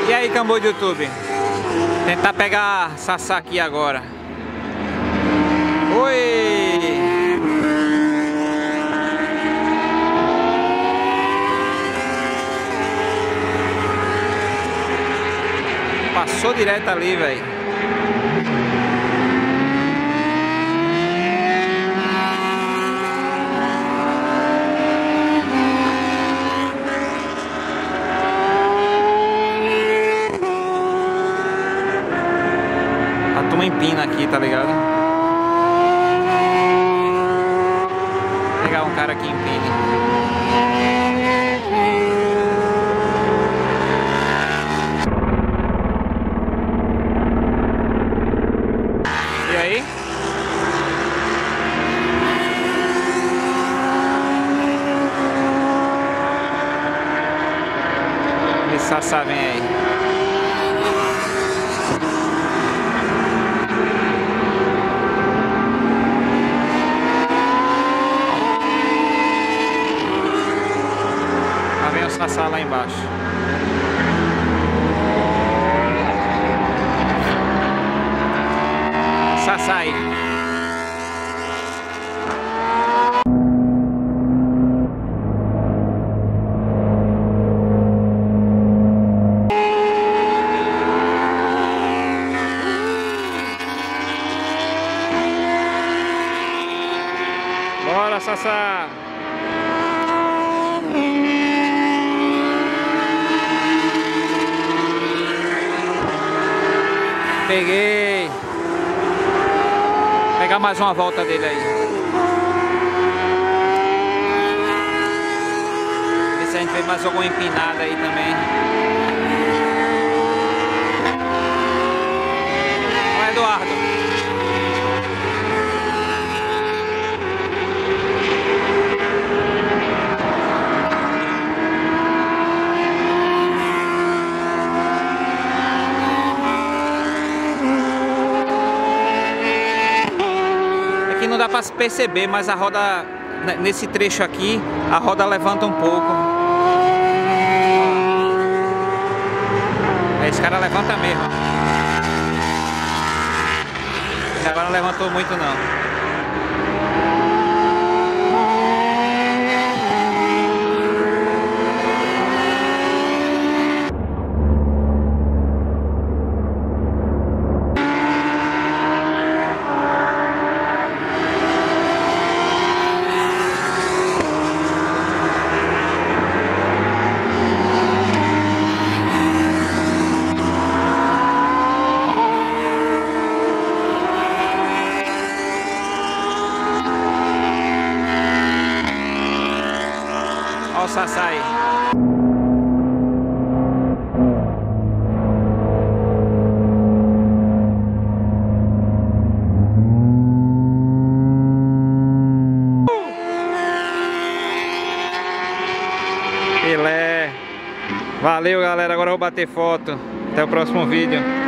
E aí, Cambô do YouTube? Tentar pegar Sassá aqui agora. Oi! Passou direto ali, velho. A turma empina aqui, tá ligado? Vou pegar um cara que empine. E aí? Esse Sassá vem aí. Lá vem o Sassá lá embaixo. Sassá aí. Bora, Sassá! Peguei! Vou pegar mais uma volta dele aí. Ver se a gente vê mais alguma empinada aí também. Ó, Eduardo! Não dá pra perceber, mas a roda, nesse trecho aqui, a roda levanta um pouco. Esse cara levanta mesmo. Agora não levantou muito não. Olha o Sassá aí. Filé. Valeu, galera. Agora eu vou bater foto. Até o próximo vídeo.